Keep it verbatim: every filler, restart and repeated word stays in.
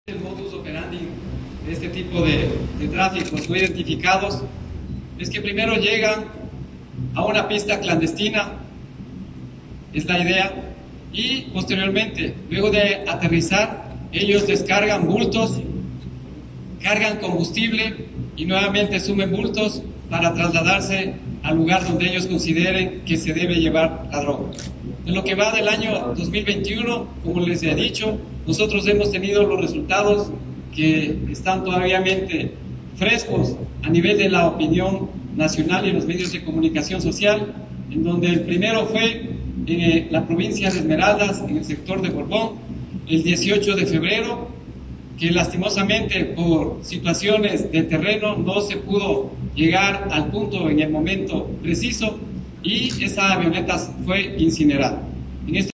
El modus operandi de este tipo de, de tráficos no identificados es que primero llegan a una pista clandestina, es la idea, y posteriormente, luego de aterrizar, ellos descargan bultos, cargan combustible y nuevamente sumen bultos para trasladarse al lugar donde ellos consideren que se debe llevar la droga. En lo que va del año dos mil veintiuno, como les he dicho, nosotros hemos tenido los resultados que están todavía frescos a nivel de la opinión nacional y en los medios de comunicación social, en donde el primero fue en la provincia de Esmeraldas, en el sector de Borbón, el dieciocho de febrero, que lastimosamente por situaciones de terreno no se pudo llegar al punto en el momento preciso y esa avioneta fue incinerada. En este